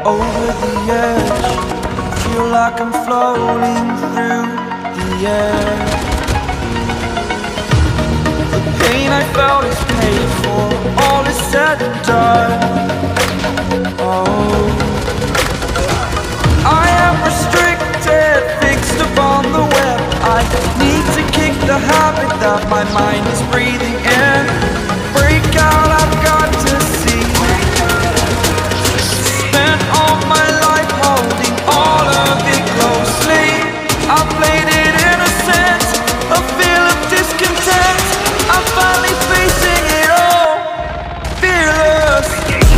over the edge. Feel like I'm floating through the air. The pain I felt is paid for, all is said and done. Oh, I am restricted, fixed upon the web. I need to kick the habit that my mind is breathing in. Break out, I've got to see. Spent all my life holding all of it closely. I played it innocent, a feel of discontent. I'm finally facing it all, fearless.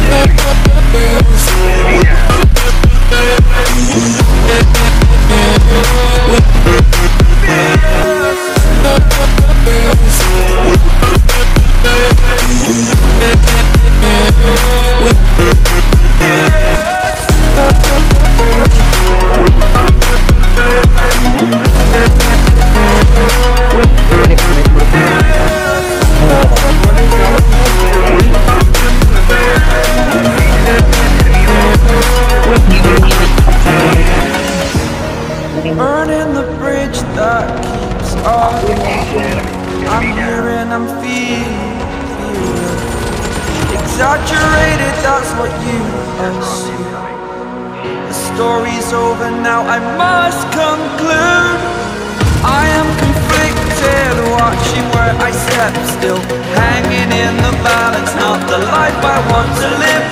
Burning the bridge that keeps us. I'm here and I'm feeling exaggerated, that's what you assume. The story's over now, I must conclude. I am conflicted, watching where I step, still hanging in the balance. Not the life I want to live,